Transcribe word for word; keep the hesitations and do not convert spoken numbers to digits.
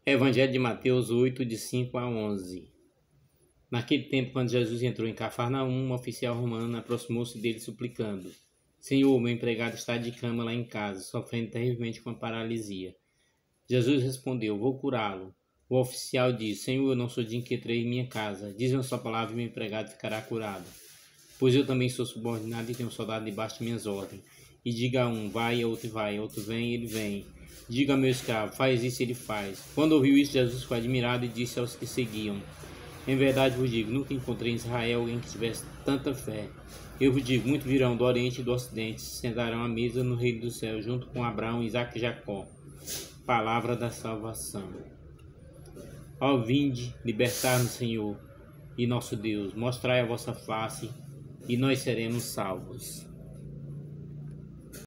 Evangelho de Mateus oito, de cinco a onze. Naquele tempo, quando Jesus entrou em Cafarnaum, um oficial romano aproximou-se dele suplicando: Senhor, meu empregado está de cama lá em casa, sofrendo terrivelmente com a paralisia. Jesus respondeu: Vou curá-lo. O oficial disse: Senhor, eu não sou digno que entrei em minha casa. Diz uma só palavra e meu empregado ficará curado. Pois eu também sou subordinado e tenho um soldado debaixo de minhas ordens. E diga a um, vai, a outro vai, a outro vem, ele vem. Diga ao meu escravo, faz isso, ele faz. Quando ouviu isso, Jesus ficou admirado e disse aos que seguiam: Em verdade vos digo, nunca encontrei em Israel alguém que tivesse tanta fé. Eu vos digo, muitos virão do Oriente e do Ocidente, se sentarão à mesa no reino do céu, junto com Abraão, Isaque e Jacó. Palavra da salvação. Ó vinde, libertar-nos, Senhor, e nosso Deus, mostrai a vossa face, e nós seremos salvos.